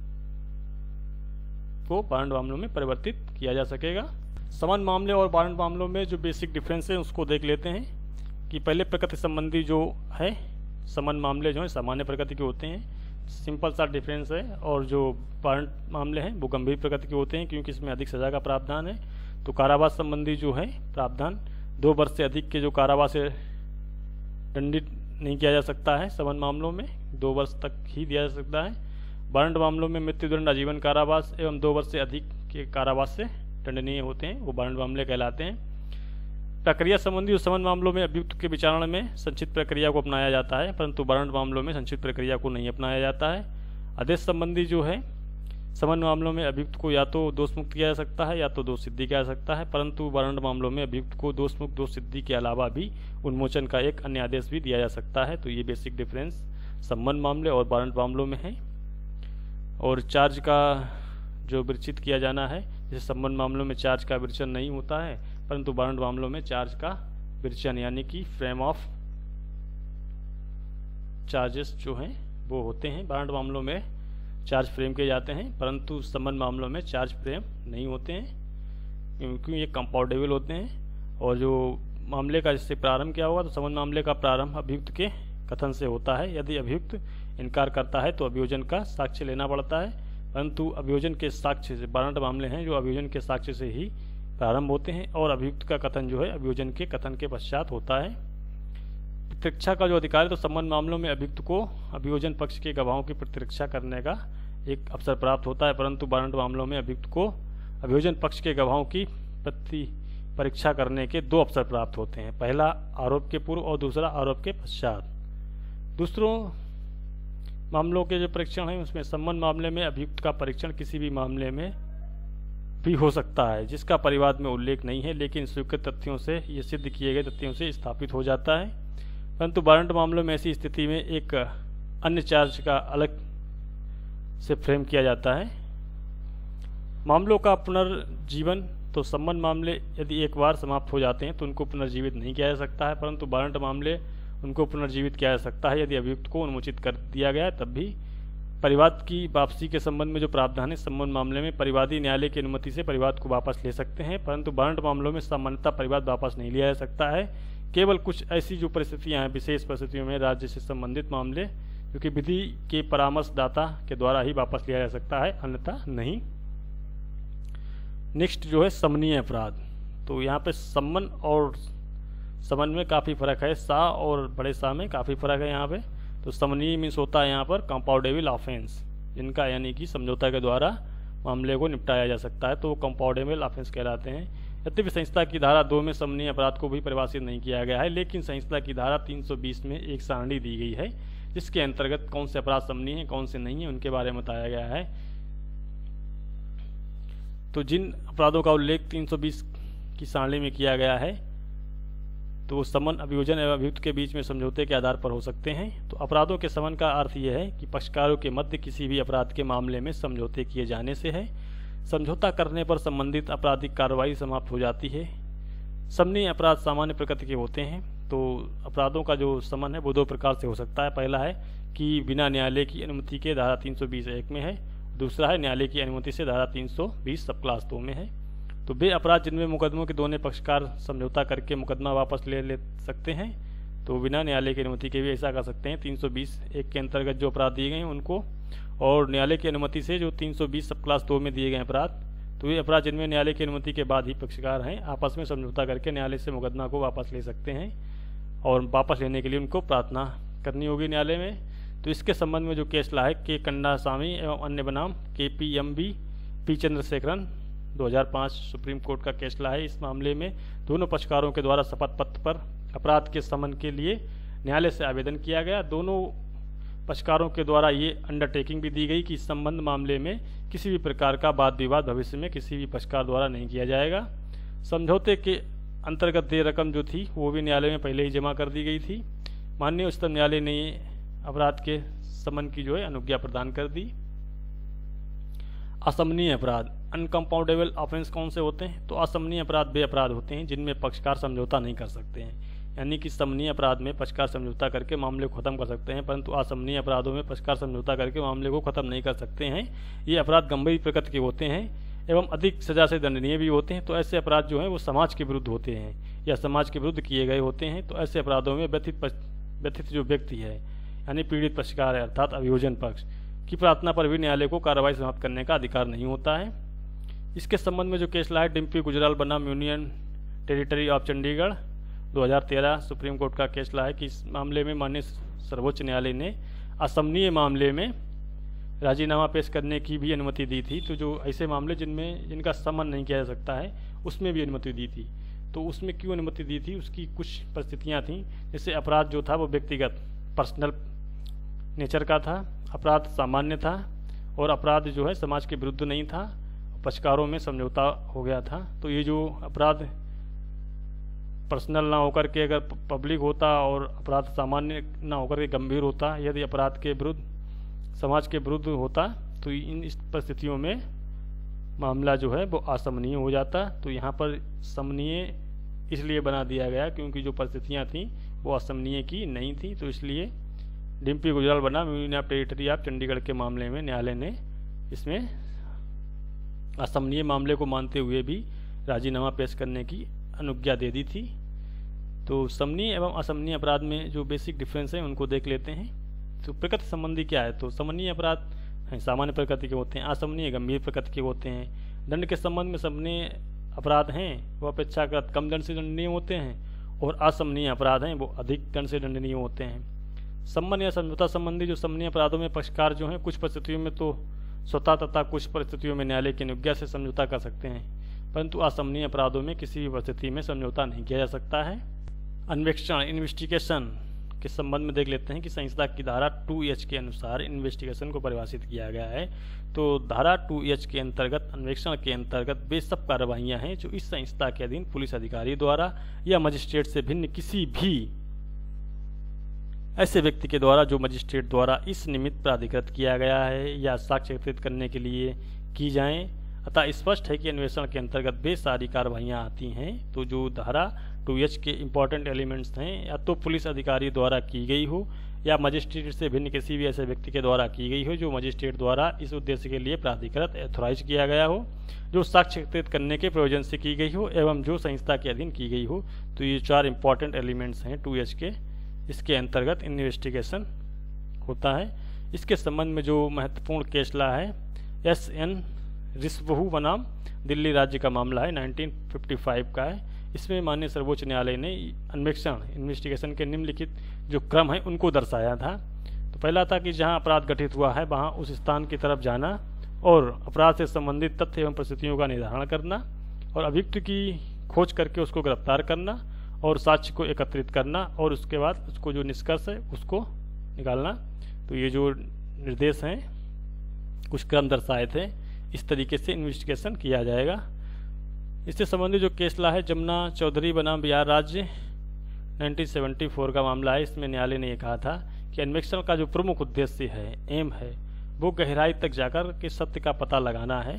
को वारंट मामलों में परिवर्तित किया जा सकेगा। सम्मन मामले और वारंट मामलों में जो बेसिक डिफरेंस है उसको देख लेते हैं कि पहले प्रकृति संबंधी जो है सम्मन मामले जो है सामान्य प्रकृति के होते हैं, सिंपल सा डिफरेंस है, और जो वारंट मामले हैं वो गंभीर प्रकृति के होते हैं क्योंकि इसमें अधिक सजा का प्रावधान है। तो कारावास संबंधी जो है प्रावधान दो वर्ष से अधिक के जो कारावास से दंडित नहीं किया जा सकता है सम्मन मामलों में, दो वर्ष तक ही दिया जा सकता है। वारंट मामलों में मृत्युदंड, आजीवन कारावास एवं दो वर्ष से अधिक के कारावास से दंडनीय होते हैं, वो वारंट मामले कहलाते हैं। प्रक्रिया संबंधी उस सम्मन मामलों में अभियुक्त के विचारण में संचित प्रक्रिया को अपनाया जाता है, परंतु वारंट मामलों में संचित प्रक्रिया को नहीं अपनाया जाता है। आदेश संबंधी जो है सम्मन मामलों में अभियुक्त को या तो दोष मुक्त किया जा सकता है या तो दोष सिद्धि किया जा सकता है, परंतु वारंट मामलों में अभियुक्त को दोष मुक्त, दोष सिद्धि के अलावा भी उन्मोचन का एक अन्य आदेश भी दिया जा सकता है। तो ये बेसिक डिफरेंस सम्मन मामले और वारंट मामलों में है। और चार्ज का जो विरचित किया जाना है, जैसे सम्मन मामलों में चार्ज का विरचन नहीं होता है, परंतु वारंट मामलों में चार्ज का विरचन यानी कि फ्रेम ऑफ चार्जेस जो हैं वो होते हैं। वारंट मामलों में चार्ज फ्रेम किए जाते हैं, परंतु सम्मन मामलों में चार्ज फ्रेम नहीं होते हैं क्योंकि ये कंपाउंडेबल होते हैं। और जो मामले का जिससे प्रारंभ क्या होगा, तो समन मामले का प्रारंभ अभियुक्त के कथन से होता है। यदि अभियुक्त इनकार करता है तो अभियोजन का साक्ष्य लेना पड़ता है, परंतु अभियोजन के साक्ष्य से वारंट मामले हैं जो अभियोजन के साक्ष्य से ही प्रारंभ होते हैं और अभियुक्त का कथन जो है अभियोजन के कथन के पश्चात होता है। प्रतिरक्षा का जो अधिकार है, तो संबंध मामलों में अभियुक्त को अभियोजन पक्ष के गवाहों की प्रतिरक्षा करने का एक अवसर प्राप्त होता है, परंतु वारंट मामलों में अभियुक्त को अभियोजन पक्ष के गवाहों की प्रति परीक्षा करने के दो अवसर प्राप्त होते हैं, पहला आरोप के पूर्व और दूसरा आरोप के पश्चात। दूसरों मामलों के जो परीक्षण हैं उसमें संबंध मामले में अभियुक्त का परीक्षण किसी भी मामले में भी हो सकता है जिसका परिवाद में उल्लेख नहीं है, लेकिन स्वीकृत तथ्यों से ये सिद्ध किए गए तथ्यों से स्थापित हो जाता है। परंतु वारंट मामलों में ऐसी स्थिति में एक अन्य चार्ज का अलग से फ्रेम किया जाता है। मामलों का पुनर्जीवन, तो संबंध मामले यदि एक बार समाप्त हो जाते हैं तो उनको पुनर्जीवित नहीं किया जा सकता है, परंतु वारंट मामले उनको पुनर्जीवित किया जा सकता है यदि अभियुक्त को उन्मोचित कर दिया गया है तब भी। परिवाद की वापसी के संबंध में जो प्रावधान है, संबंध मामले में परिवादी न्यायालय की अनुमति से परिवाद को वापस ले सकते हैं, परंतु वारंट मामलों में सामान्यतः परिवाद वापस नहीं लिया जा सकता है। केवल कुछ ऐसी जो परिस्थितियां हैं, विशेष परिस्थितियों में राज्य से संबंधित मामले क्योंकि विधि के परामर्शदाता के द्वारा ही वापस लिया जा सकता है, अन्यथा नहीं। नेक्स्ट जो है समनीय अपराध, तो यहाँ पे समन और समन में काफ़ी फर्क है, सा और बड़े सा में काफ़ी फर्क है यहाँ पे। तो समनीय मीन्स होता है यहाँ पर कंपाउंडेबल ऑफेंस, जिनका यानी कि समझौता के द्वारा मामले को निपटाया जा सकता है, तो वो कंपाउंडेबल ऑफेंस कहलाते हैं। यद्यपि संहिता की धारा दो में समनीय अपराध को भी परिभाषित नहीं किया गया है, लेकिन संहिता की धारा तीन सौ बीस में एक सारणी दी गई है जिसके अंतर्गत कौन से अपराध समनीय हैं कौन से नहीं है उनके बारे में बताया गया है। तो जिन अपराधों का उल्लेख तीन सौ बीस की सारणी में किया गया है तो समन अभियोजन एवं अभियुक्त के बीच में समझौते के आधार पर हो सकते हैं। तो अपराधों के समन का अर्थ यह है कि पक्षकारों के मध्य किसी भी अपराध के मामले में समझौते किए जाने से है। समझौता करने पर संबंधित आपराधिक कार्रवाई समाप्त हो जाती है। समनीय अपराध सामान्य प्रकृति के होते हैं, तो अपराधों का जो समन है वो दो प्रकार से हो सकता है। पहला है कि बिना न्यायालय की अनुमति के धारा तीन सौ बीस एक में है, दूसरा है न्यायालय की अनुमति से धारा तीन सौ बीस सब क्लास दो में है। तो वे अपराध जिनमें मुकदमों के दोनों पक्षकार समझौता करके मुकदमा वापस ले ले सकते हैं, तो बिना न्यायालय की अनुमति के भी ऐसा कर सकते हैं। तीन सौ बीस एक के अंतर्गत जो अपराध दिए गए हैं उनको, और न्यायालय की अनुमति से जो तीन सौ बीस सब क्लास दो में दिए गए अपराध, तो ये अपराध जिनमें न्यायालय की अनुमति के बाद ही पक्षकार हैं आपस में समझौता करके न्यायालय से मुकदमा को वापस ले सकते हैं, और वापस लेने के लिए उनको प्रार्थना करनी होगी न्यायालय में। तो इसके संबंध में जो केस ला है के कंडासामी एवं अन्य बनाम K P M B P Chandrasekharan दो हज़ार पाँच सुप्रीम कोर्ट का केस ला है। इस मामले में दोनों पक्षकारों के द्वारा शपथ पत्र पर अपराध के समन के लिए न्यायालय से आवेदन किया गया। दोनों पक्षकारों के द्वारा ये अंडरटेकिंग भी दी गई कि इस संबंध मामले में किसी भी प्रकार का वाद विवाद भविष्य में किसी भी पक्षकार द्वारा नहीं किया जाएगा। समझौते के अंतर्गत देय रकम जो थी वो भी न्यायालय में पहले ही जमा कर दी गई थी। माननीय उच्चतम न्यायालय ने अपराध के समन की जो है अनुज्ञा प्रदान कर दी। असमनीय अपराध अनकंपाउंडेबल ऑफेंस कौन से होते हैं? तो असमनीय अपराध वे अपराध होते हैं जिनमें पक्षकार समझौता नहीं कर सकते हैं, यानी कि समनीय अपराध में पक्षकार समझौता करके मामले को खत्म कर सकते हैं, परंतु असमनीय अपराधों में पक्षकार समझौता करके मामले को खत्म नहीं कर सकते हैं। ये अपराध गंभीर प्रकृति के होते हैं एवं अधिक सजा से दंडनीय भी होते हैं। तो ऐसे अपराध जो हैं वो समाज के विरुद्ध होते हैं या समाज के विरुद्ध किए गए होते हैं। तो ऐसे अपराधों में व्यथित व्यथित जो व्यक्ति है यानी पीड़ित पक्षकार है अर्थात अभियोजन पक्ष की प्रार्थना पर भी न्यायालय को कार्रवाई समाप्त करने का अधिकार नहीं होता है। इसके संबंध में जो केस ला है डिम्पी गुजराल बनाम यूनियन टेरिटरी ऑफ चंडीगढ़ दो हज़ार तेरह सुप्रीम कोर्ट का केस ला है कि इस मामले में माननीय सर्वोच्च न्यायालय ने असमनीय मामले में राजीनामा पेश करने की भी अनुमति दी थी। तो जो ऐसे मामले जिनमें जिनका समन नहीं किया जा सकता है उसमें भी अनुमति दी थी। तो उसमें क्यों अनुमति दी थी, उसकी कुछ परिस्थितियाँ थीं। जैसे अपराध जो था वो व्यक्तिगत पर्सनल नेचर का था, अपराध सामान्य था और अपराध जो है समाज के विरुद्ध नहीं था, पक्षकारों में समझौता हो गया था। तो ये जो अपराध पर्सनल ना होकर के अगर पब्लिक होता और अपराध सामान्य ना होकर के गंभीर होता, यदि अपराध के विरुद्ध समाज के विरुद्ध होता तो इन इस परिस्थितियों में मामला जो है वो असमनीय हो जाता। तो यहाँ पर समनीय इसलिए बना दिया गया क्योंकि जो परिस्थितियाँ थीं वो असमनीय की नहीं थी। तो इसलिए डिम्पी गुजराल बनाम union of territory of Chandigarh के मामले में न्यायालय ने इसमें असमनीय मामले को मानते हुए भी राजीनामा पेश करने की अनुज्ञा दे दी थी। तो समनीय एवं असमनीय अपराध में जो बेसिक डिफरेंस है उनको देख लेते हैं। तो प्रकृति संबंधी क्या है, तो समनीय अपराध हैं सामान्य प्रकृति के होते हैं, असमनीय गंभीर प्रकृति के होते हैं। दंड के संबंध में समनीय अपराध हैं वो अपेक्षाकृत कम दंड से दंडनीय होते हैं और असमनीय अपराध हैं वो अधिक दंड से दंडनीय होते हैं। संबंध या समझौता संबंधी जो समनीय अपराधों में पक्षकार जो हैं कुछ परिस्थितियों में तो स्वतः तथा कुछ परिस्थितियों में न्यायालय की अनुज्ञा से समझौता कर सकते हैं, परंतु असमनीय अपराधों में किसी भी परिस्थिति में समझौता नहीं किया जा सकता है। अन्वेषण इन्वेस्टिगेशन के संबंध में देख लेते हैं कि संहिता की धारा टू एच के अनुसार इन्वेस्टिगेशन को परिभाषित किया गया है। तो धारा टू एच के अंतर्गत अन्वेषण के अंतर्गत वे सब कार्रवाइयाँ हैं जो इस संहिता के अधीन पुलिस अधिकारी द्वारा या मजिस्ट्रेट से भिन्न किसी भी ऐसे व्यक्ति के द्वारा जो मजिस्ट्रेट द्वारा इस निमित्त प्राधिकृत किया गया है या साक्ष्य एकत्रित करने के लिए की जाएं। अतः स्पष्ट है कि अन्वेषण के अंतर्गत वे सारी कार्रवाइयाँ आती हैं। तो जो धारा टू एच के इम्पॉर्टेंट एलिमेंट्स हैं या तो पुलिस अधिकारी द्वारा की गई हो या मजिस्ट्रेट से भिन्न किसी भी ऐसे व्यक्ति के द्वारा की गई हो जो मजिस्ट्रेट द्वारा इस उद्देश्य के लिए प्राधिकृत एथोराइज किया गया हो, जो साक्ष्य एकत्रित करने के प्रयोजन से की गई हो एवं जो संहिता के अधीन की गई हो। तो ये चार इंपॉर्टेंट एलिमेंट्स हैं टू एच के, इसके अंतर्गत इन्वेस्टिगेशन होता है। इसके संबंध में जो महत्वपूर्ण केस ला है एस एन रिस्वहू बनाम दिल्ली राज्य का मामला है, नाइनटीन फिफ्टी फाइव का है। इसमें माननीय सर्वोच्च न्यायालय ने अन्वेषण इन्वेस्टिगेशन के निम्नलिखित जो क्रम है उनको दर्शाया था। तो पहला था कि जहां अपराध घटित हुआ है वहां उस स्थान की तरफ जाना और अपराध से संबंधित तथ्य एवं परिस्थितियों का निर्धारण करना और अभियुक्त की खोज करके उसको गिरफ्तार करना और साक्ष्य को एकत्रित करना और उसके बाद उसको जो निष्कर्ष है उसको निकालना। तो ये जो निर्देश हैं कुछ क्रम दर्शाए थे, इस तरीके से इन्वेस्टिगेशन किया जाएगा। इससे संबंधित जो केस ला है जमुना चौधरी बनाम बिहार राज्य नाइनटीन सेवेंटी फोर का मामला है। इसमें न्यायालय ने यह कहा था कि अन्वेषण का जो प्रमुख उद्देश्य है, एम है, वो गहराई तक जाकर के सत्य का पता लगाना है।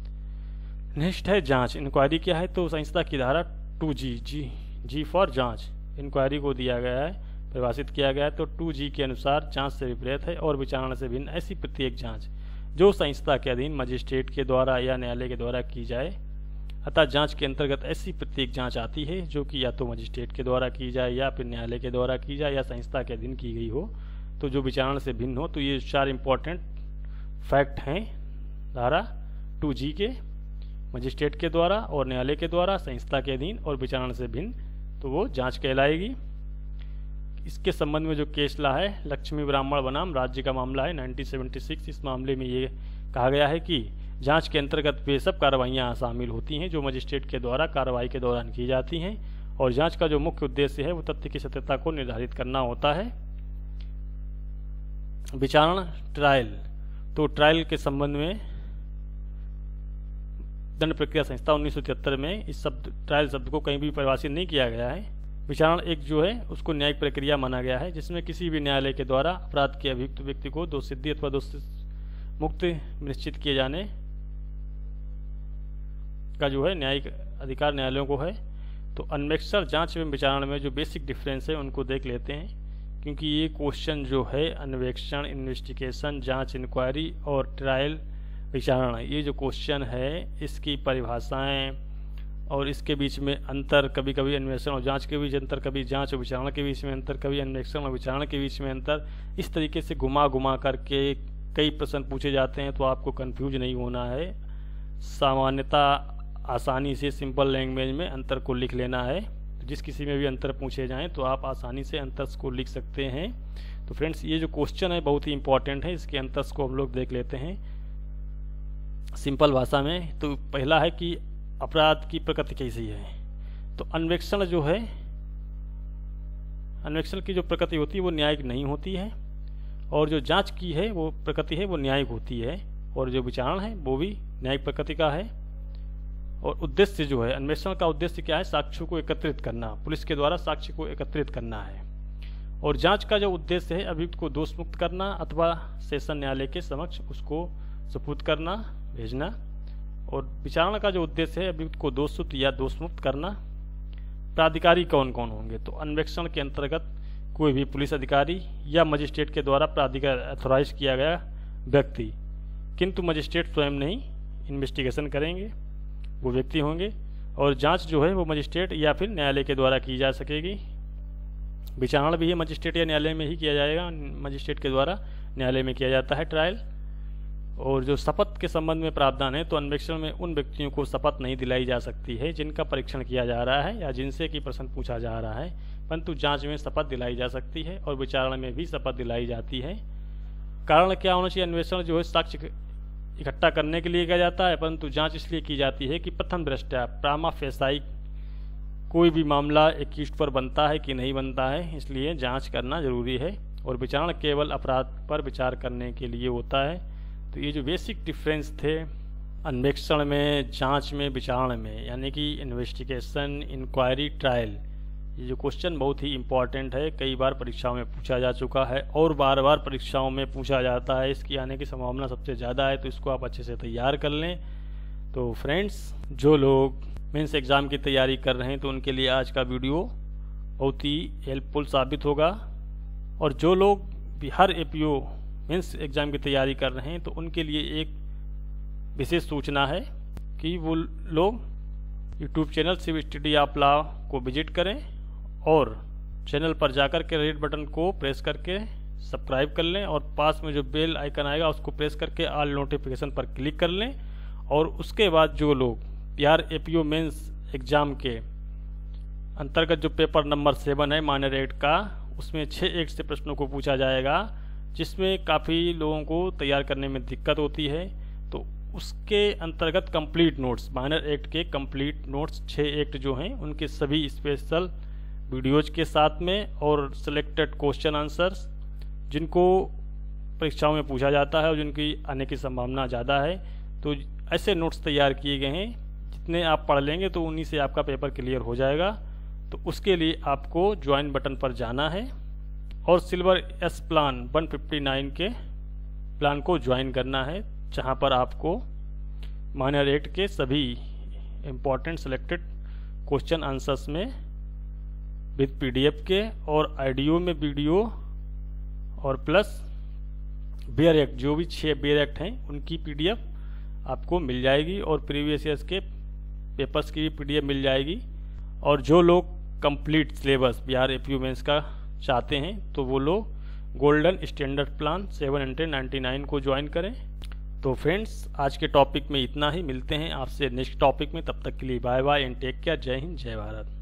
नेक्स्ट है जांच, इंक्वायरी क्या है, तो संहिता की धारा two G G G for जांच इंक्वायरी को दिया गया है, परिभाषित किया गया है। तो टू जी के अनुसार जांच से विपरीत है और विचारणा से भिन्न ऐसी प्रत्येक जांच जो संहिता के अधीन मजिस्ट्रेट के द्वारा या न्यायालय के द्वारा की जाए। अतः जांच के अंतर्गत ऐसी प्रत्येक जांच आती है जो कि या तो मजिस्ट्रेट के द्वारा की जाए या फिर न्यायालय के द्वारा की जाए या संहिता के अधीन की गई हो, तो जो विचारणा से भिन्न हो। तो ये चार इंपॉर्टेंट फैक्ट हैं धारा टू जी के, मजिस्ट्रेट के द्वारा और न्यायालय के द्वारा, संहिता के अधीन और विचारणा से भिन्न, तो वो जांच कहलाएगी। इसके संबंध में जो केस ला है लक्ष्मी ब्राह्मण बनाम राज्य का मामला है नाइनटीन सेवेंटी सिक्स। इस मामले में ये कहा गया है कि जांच के अंतर्गत वे सब कार्रवाइयाँ शामिल होती हैं जो मजिस्ट्रेट के द्वारा कार्रवाई के दौरान की जाती हैं और जांच का जो मुख्य उद्देश्य है वो तथ्य की सत्यता को निर्धारित करना होता है। विचारण ट्रायल, तो ट्रायल के संबंध में दंड प्रक्रिया संहिता उन्नीस सौ तिहत्तर में इस शब्द ट्रायल शब्द को कहीं भी परिभाषित नहीं किया गया है। विचारण एक जो है उसको न्यायिक प्रक्रिया माना गया है जिसमें किसी भी न्यायालय के द्वारा अपराध के अभियुक्त व्यक्ति को दोषसिद्धि अथवा दोष मुक्त निश्चित किए जाने का जो है न्यायिक अधिकार न्यायालयों को है। तो अन्वेषण जांच एवं विचारण में जो बेसिक डिफरेंस है उनको देख लेते हैं, क्योंकि ये क्वेश्चन जो है अन्वेषण, इन्वेस्टिगेशन, जांच, इंक्वायरी और ट्रायल, विचारण, ये जो क्वेश्चन है इसकी परिभाषाएं और इसके बीच में अंतर, कभी कभी अन्वेषण और जांच के बीच अंतर, कभी जांच और विचारण के बीच में अंतर, कभी अन्वेषण और विचारण के बीच में अंतर, इस तरीके से घुमा घुमा करके कई प्रश्न पूछे जाते हैं। तो आपको कंफ्यूज नहीं होना है, सामान्यता आसानी से सिंपल लैंग्वेज में अंतर को लिख लेना है। जिस किसी में भी अंतर पूछे जाएं तो आप आसानी से अंतर को लिख सकते हैं। तो फ्रेंड्स ये जो क्वेश्चन है बहुत ही इंपॉर्टेंट है, इसके अंतर को हम लोग देख लेते हैं सिंपल भाषा में। तो पहला है कि अपराध की प्रकृति कैसी है। तो अन्वेषण जो है, अन्वेषण की जो प्रकृति होती है वो न्यायिक नहीं होती है और जो जांच की है वो प्रकृति है वो न्यायिक होती है और जो विचारण है वो भी न्यायिक प्रकृति का है। और उद्देश्य जो है, अन्वेषण का उद्देश्य क्या है, साक्ष्यों को एकत्रित करना, पुलिस के द्वारा साक्ष्य को एकत्रित करना है। और जांच का जो उद्देश्य है अभियुक्त को दोष मुक्त करना अथवा सेशन न्यायालय के समक्ष उसको सुपुर्द करना, भेजना। और विचारणा का जो उद्देश्य है अभियुक्त को दोषयुक्त या दोषमुक्त करना। प्राधिकारी कौन कौन होंगे, तो अन्वेषण के अंतर्गत कोई भी पुलिस अधिकारी या मजिस्ट्रेट के द्वारा प्राधिकार अथोराइज किया गया व्यक्ति, किंतु मजिस्ट्रेट स्वयं नहीं इन्वेस्टिगेशन करेंगे, वो व्यक्ति होंगे। और जांच जो है वो मजिस्ट्रेट या फिर न्यायालय के द्वारा की जा सकेगी। विचारण भी है मजिस्ट्रेट या न्यायालय में ही किया जाएगा, मजिस्ट्रेट के द्वारा न्यायालय में किया जाता है ट्रायल। और जो शपथ के संबंध में प्रावधान है तो अन्वेषण में उन व्यक्तियों को शपथ नहीं दिलाई जा सकती है जिनका परीक्षण किया जा रहा है या जिनसे कि प्रश्न पूछा जा रहा है, परंतु जांच में शपथ दिलाई जा सकती है और विचारण में भी शपथ दिलाई जाती है। कारण क्या होना चाहिए? अन्वेषण जो है साक्ष्य इकट्ठा करने के लिए किया जाता है, परंतु जांच इसलिए की जाती है कि प्रथम दृष्टया प्रामा फेसाई कोई भी मामला एक्यूज्ड पर बनता है कि नहीं बनता है, इसलिए जांच करना जरूरी है। और विचारण केवल अपराध पर विचार करने के लिए होता है। तो ये जो बेसिक डिफरेंस थे अन्वेषण में, जांच में, विचारण में, यानी कि इन्वेस्टिगेशन, इंक्वायरी, ट्रायल, ये जो क्वेश्चन बहुत ही इम्पॉर्टेंट है, कई बार परीक्षाओं में पूछा जा चुका है और बार बार परीक्षाओं में पूछा जाता है, इसकी आने की संभावना सबसे ज़्यादा है, तो इसको आप अच्छे से तैयार कर लें। तो फ्रेंड्स, जो लोग मेंस एग्ज़ाम की तैयारी कर रहे हैं तो उनके लिए आज का वीडियो बहुत ही हेल्पफुल साबित होगा। और जो लोग बिहार एपीओ मेंस एग्ज़ाम की तैयारी कर रहे हैं तो उनके लिए एक विशेष सूचना है कि वो लोग YouTube channel civil study of law को विजिट करें और चैनल पर जाकर के रेड बटन को प्रेस करके सब्सक्राइब कर लें और पास में जो बेल आइकन आएगा उसको प्रेस करके ऑल नोटिफिकेशन पर क्लिक कर लें। और उसके बाद जो लोग बिहार एपीओ मेंस एग्ज़ाम के अंतर्गत जो पेपर नंबर सेवन है माइनर एक्ट का, उसमें छः एक्ट से प्रश्नों को पूछा जाएगा, जिसमें काफ़ी लोगों को तैयार करने में दिक्कत होती है, तो उसके अंतर्गत कंप्लीट नोट्स, माइनर एक्ट के कंप्लीट नोट्स छः एक्ट जो हैं उनके सभी स्पेशल वीडियोज के साथ में और सिलेक्टेड क्वेश्चन आंसर्स जिनको परीक्षाओं में पूछा जाता है और जिनकी आने की संभावना ज़्यादा है, तो ऐसे नोट्स तैयार किए गए हैं, जितने आप पढ़ लेंगे तो उन्हीं से आपका पेपर क्लियर हो जाएगा। तो उसके लिए आपको ज्वाइन बटन पर जाना है और सिल्वर एस प्लान एक सौ उनसठ के प्लान को ज्वाइन करना है, जहां पर आपको माइनर एक्ट के सभी इम्पॉर्टेंट सिलेक्टेड क्वेश्चन आंसर्स में विद पीडीएफ के और आईडियो में वीडियो और प्लस बेयर एक्ट, जो भी छः बेयर एक्ट हैं उनकी पीडीएफ आपको मिल जाएगी और प्रीवियस ईयर्स के पेपर्स की भी पीडीएफ मिल जाएगी। और जो लोग complete syllabus Bihar APO mains का चाहते हैं तो वो लोग golden standard plan seven hundred ninety nine को ज्वाइन करें। तो फ्रेंड्स, आज के टॉपिक में इतना ही, मिलते हैं आपसे नेक्स्ट टॉपिक में, तब तक के लिए bye bye and take care. जय हिंद, जय भारत।